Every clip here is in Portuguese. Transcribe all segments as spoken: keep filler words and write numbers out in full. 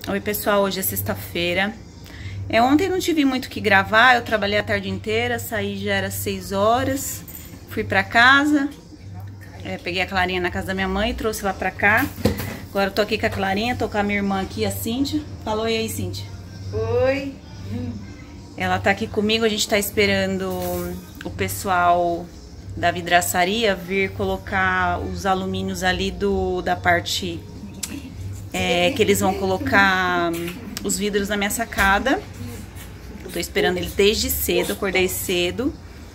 Oi pessoal, hoje é sexta-feira. É, ontem não tive muito o que gravar, eu trabalhei a tarde inteira, saí já era seis horas, fui pra casa, é, peguei a Clarinha na casa da minha mãe, trouxe lá pra cá. Agora eu tô aqui com a Clarinha, tô com a minha irmã aqui, a Cíntia. Falou e aí, Cíntia? Oi! Ela tá aqui comigo, a gente tá esperando o pessoal da vidraçaria vir colocar os alumínios ali do, da parte é, que eles vão colocar os vidros na minha sacada. Tô esperando eles desde cedo, acordei cedo.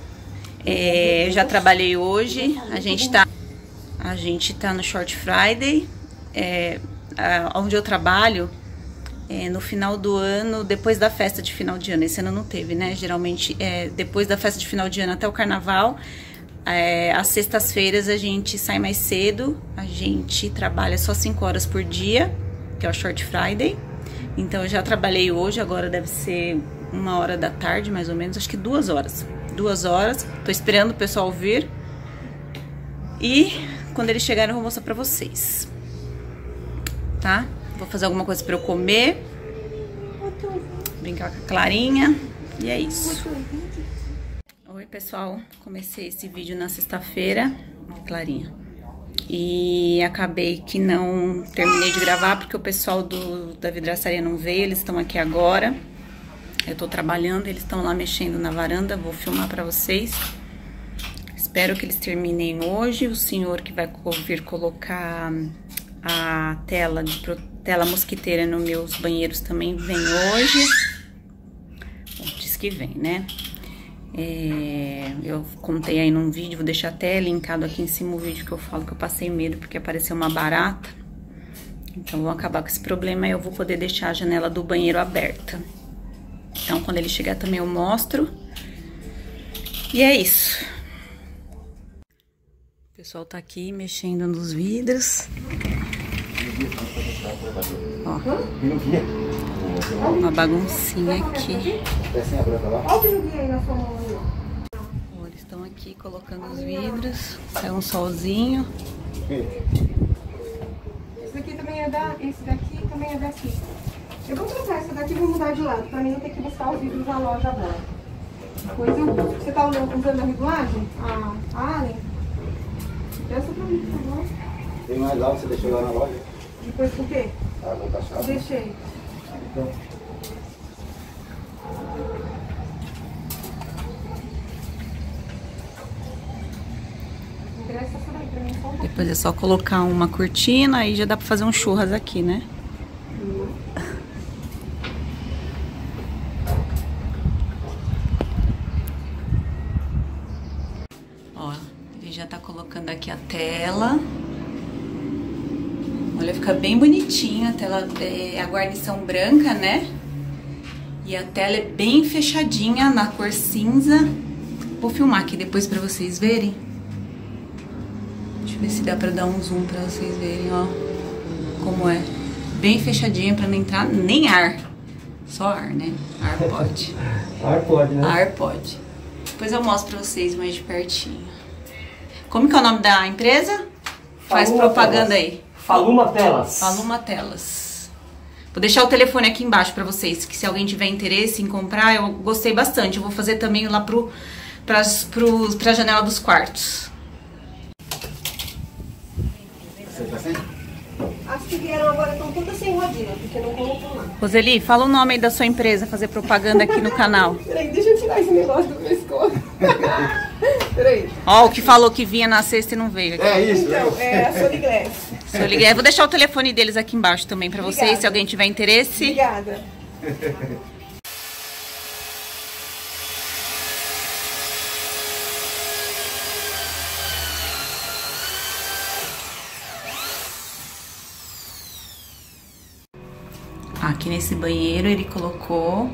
É, já trabalhei hoje, a gente tá, a gente tá no Short Friday, é, a, onde eu trabalho. É, no final do ano, depois da festa de final de ano, esse ano não teve, né? Geralmente, é, depois da festa de final de ano até o carnaval, é, às sextas-feiras a gente sai mais cedo, a gente trabalha só cinco horas por dia, que é o Short Friday. Então eu já trabalhei hoje, agora deve ser uma hora da tarde, mais ou menos, acho que duas horas. Duas horas, tô esperando o pessoal vir. E quando eles chegarem eu vou mostrar pra vocês. Tá? Vou fazer alguma coisa pra eu comer. Brincar com a Clarinha. E é isso. Oi, pessoal. Comecei esse vídeo na sexta-feira. Clarinha. E acabei que não terminei de gravar porque o pessoal do, da vidraçaria não veio. Eles estão aqui agora. Eu tô trabalhando, eles estão lá mexendo na varanda. Vou filmar pra vocês. Espero que eles terminem hoje. O senhor que vai vir colocar a tela de tela mosquiteira nos meus banheiros também vem hoje. Bom, diz que vem, né? É, eu contei aí num vídeo, vou deixar até linkado aqui em cima o vídeo que eu falo que eu passei medo porque apareceu uma barata. Então vou acabar com esse problema e eu vou poder deixar a janela do banheiro aberta. Então quando ele chegar também eu mostro. E é isso. O pessoal tá aqui mexendo nos vidros. Ó, uma baguncinha aqui. Ó, eles estão aqui colocando os vidros. É um solzinho. Esse daqui também é da. Esse daqui também é daqui. Eu vou trocar essa daqui e vou mudar de lado, pra mim não ter que buscar os vidros na loja agora. Depois eu vou. Você tá usando a regulagem? A Allen? Peça pra mim, por favor. Tem mais alto, você deixou lá na loja? Depois por quê? Ah, vou taxar. Deixei. Então. Depois é só colocar uma cortina, aí já dá pra fazer um churras aqui, né? Hum. Ó, ele já tá colocando aqui a tela. Olha, fica bem bonitinho, a tela é a guarnição branca, né? E a tela é bem fechadinha na cor cinza. Vou filmar aqui depois pra vocês verem. Deixa eu ver se dá pra dar um zoom pra vocês verem, ó. Como é. Bem fechadinha pra não entrar nem ar. Só ar, né? Ar pode. Ar pode, né? Ar pode. Depois eu mostro pra vocês mais de pertinho. Como que é o nome da empresa? Faz Faluma propaganda Telas. aí. Faluma Telas. Faluma Telas. Vou deixar o telefone aqui embaixo pra vocês, que se alguém tiver interesse em comprar, eu gostei bastante. Eu vou fazer também lá pro, pras, pro, pra janela dos quartos. Você tá sem? As que vieram agora estão todas sem rodinha, porque não colocou lá. Roseli, fala o nome aí da sua empresa, fazer propaganda aqui no canal. Peraí, deixa eu tirar esse negócio do pescoço. Peraí. Ó, o que falou que vinha na sexta e não veio aqui. É isso. Então, é a Soliglass. Se eu ligar, eu vou deixar o telefone deles aqui embaixo também pra vocês, Obrigada. se alguém tiver interesse. Obrigada. Aqui nesse banheiro ele colocou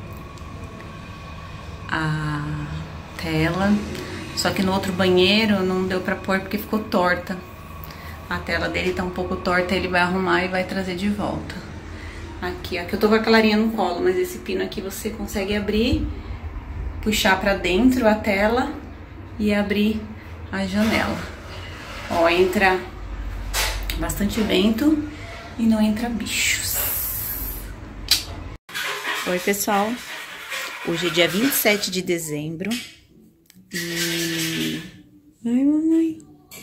a tela, só que no outro banheiro não deu pra pôr porque ficou torta. A tela dele tá um pouco torta, ele vai arrumar e vai trazer de volta. Aqui, aqui eu tô com a Clarinha no colo, mas esse pino aqui você consegue abrir, puxar pra dentro a tela e abrir a janela. Ó, entra bastante vento e não entra bichos. Oi, pessoal. Hoje é dia vinte e sete de dezembro. E... Ai, mamãe.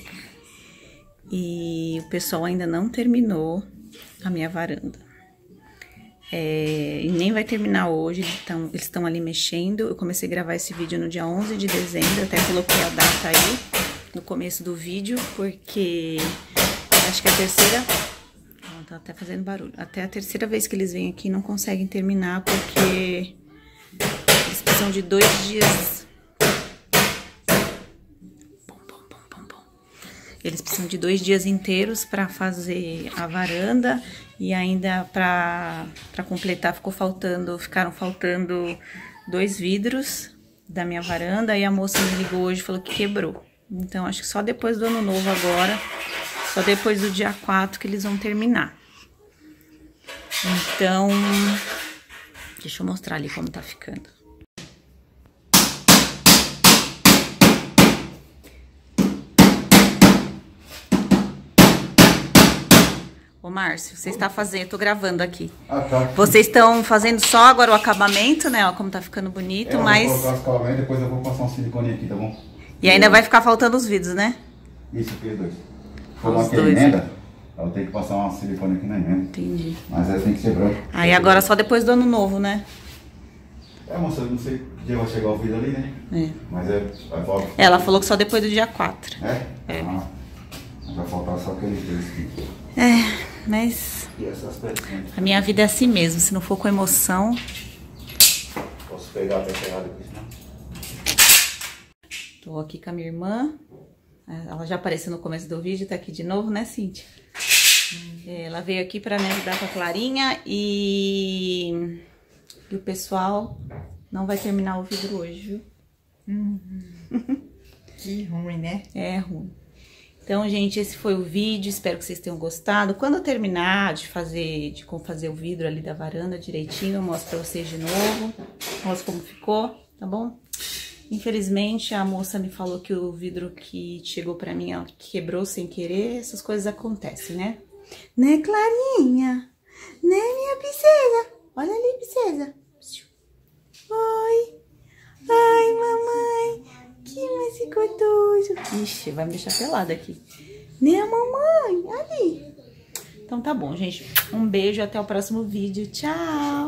E o pessoal ainda não terminou a minha varanda. É... E nem vai terminar hoje, então, eles estão ali mexendo. Eu comecei a gravar esse vídeo no dia onze de dezembro, até coloquei a data aí no começo do vídeo, porque acho que é a terceira... Tá até fazendo barulho. Até a terceira vez que eles vêm aqui não conseguem terminar, porque eles precisam de dois dias. Bom, bom, bom, bom, bom. Eles precisam de dois dias inteiros para fazer a varanda e ainda para para completar ficou faltando, ficaram faltando dois vidros da minha varanda. E a moça me ligou hoje e falou que quebrou. Então acho que só depois do ano novo agora. Só depois do dia quatro que eles vão terminar. Então, deixa eu mostrar ali como tá ficando. Ô, Márcio, você está fazendo, eu tô gravando aqui. Ah, tá. Vocês estão fazendo só agora o acabamento, né? Ó, como tá ficando bonito, é, mas... Eu vou colocar os acabamentos, depois eu vou passar um silicone aqui, tá bom? E ainda vai ficar faltando os vidros, né? Isso aqui, os dois. Como aqui é emenda, eu tenho que passar uma silicone aqui na emenda. Entendi. Mas aí tem que ser branco. Aí agora só depois do ano novo, né? É, moça, eu não sei que dia vai chegar o vidro ali, né? É. Mas é... Vai faltar... Ela falou que só depois do dia quatro. É? É. Ah, vai faltar só aqueles dois aqui. É, mas... E essas pecinhas? A minha vida é assim mesmo, se não for com emoção... Posso pegar até ferrado aqui, senão... Tô aqui com a minha irmã. Ela já apareceu no começo do vídeo, tá aqui de novo, né, Cíntia? Hum. Ela veio aqui pra me ajudar com a Clarinha e... e o pessoal não vai terminar o vidro hoje, viu? Uhum. Que ruim, né? É ruim. Então, gente, esse foi o vídeo, espero que vocês tenham gostado. Quando eu terminar de fazer, de como fazer o vidro ali da varanda direitinho, eu mostro pra vocês de novo. Mostro como ficou, tá bom? Infelizmente, a moça me falou que o vidro que chegou pra mim, ela quebrou sem querer. Essas coisas acontecem, né? Né, Clarinha? Né, minha princesa? Olha ali, princesa. Oi. Ai, mamãe. Que mais gostoso. Ixi, vai me deixar pelada aqui. Né, mamãe? Ali. Então tá bom, gente. Um beijo, até o próximo vídeo. Tchau.